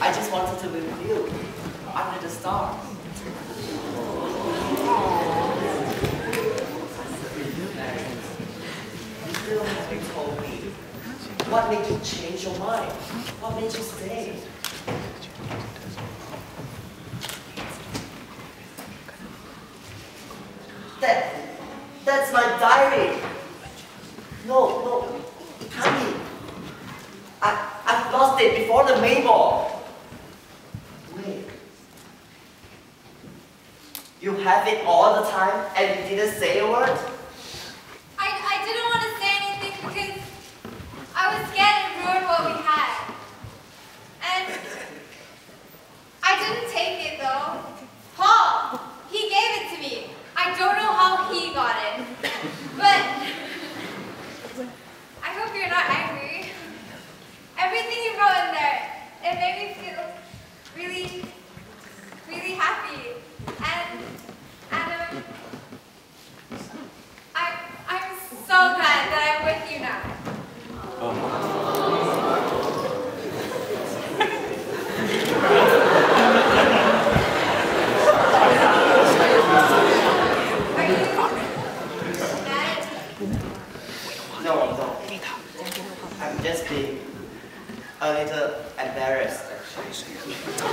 I just wanted to be with you, under the stars. You still haven't told me. What made you change your mind? What made you stay? That's my diary. No, it can't be. I've lost it before the main ball. Wait. You have it all the time and you didn't say a word? I didn't want to say anything because I was scared it ruined what we had. And I didn't take it though. Paul, he gave it to me. I don't know how he got it. But I hope you're not angry. Everything you wrote in there, it made me feel really, really happy. And I'm so glad that I'm with you now. Are you mad? No. I'm just being a little embarrassed, actually.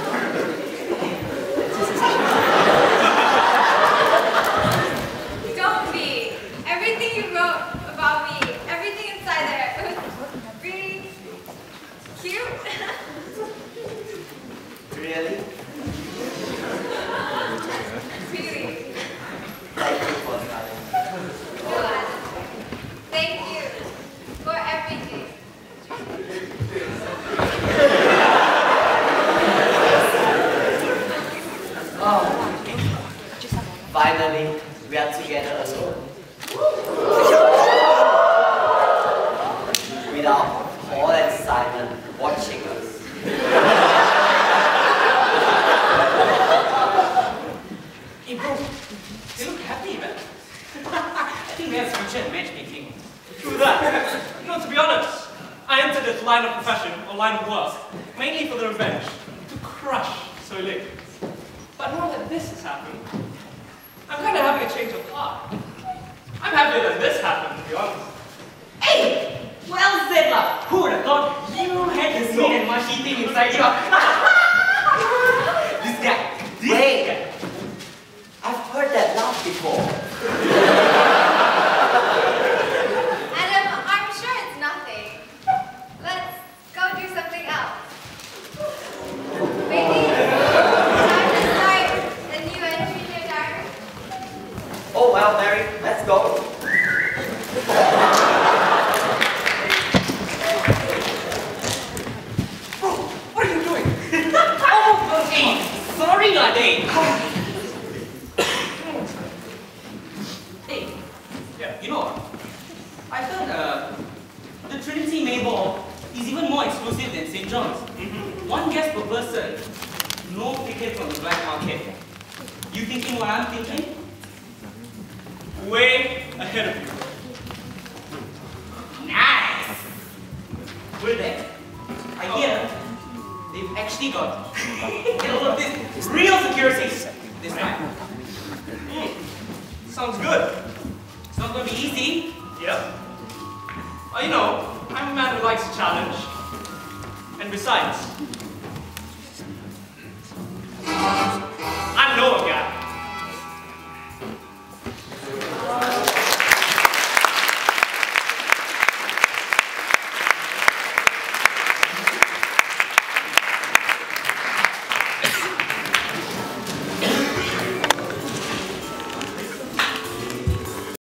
Don't be. Everything you wrote about me, everything inside there, it was really cute. Really? Really. Thank you for coming. Good. Thank you for everything. Finally, we are together alone. Without Paul and Simon watching us. Hey bro, they look happy, man. I think they have future in matchmaking. True that. To be honest, I entered this line of profession, or line of work, mainly for the revenge, to crush Soy Ling. But now that this has happened, I'm kind of having a change of heart. I'm happier that this happened, to be honest. Hey! Well said, lah. Who would have thought you had the sweet and mushy thing inside you? This guy. Wait! I've heard that laugh before. Adam, I'm sure it's nothing. Let's go do something else. Maybe time to start a new entry in your diary? Oh well, Mary, let's go. Bro, what are you doing? Oh, hey, sorry, lah, Dave. Hey, Yeah. you know what? I heard the Trinity Mayball is even more exclusive than St. John's. One guest per person, no tickets on the black market. You thinking what I'm thinking? Way ahead of you. Nice! We're there. I hear they've actually got all of this real security this time. Sounds good. It's not going to be easy. Yep. Well, you know, I'm a man who likes a challenge. And besides,